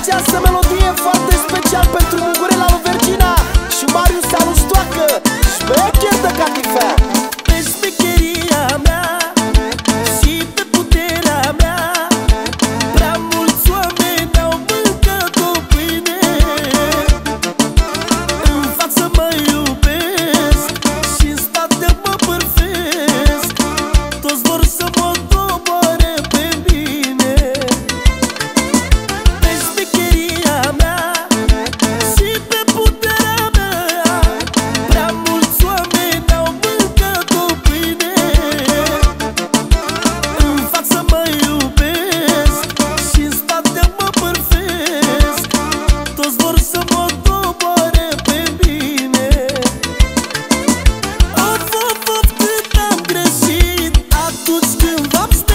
Această melodie foarte special pentru Mugurela lui Vergina și Marius Alu Stoacă, șmecher de catifea. Pe șmecheria mea și pe puterea mea, prea mulți oameni au mâncat-o pâine. În față mă iubesc și în spate mă bârfesc, toți vor să mă doboare pe mine. Pe șmecheria mea și pe puterea mea, prea mulți oameni au mâncat-o pâine. În față mă iubesc și în spate mă bârfesc, toți vor să mă doboare pe mine. Of, of, of, cât am greșit atunci când v-am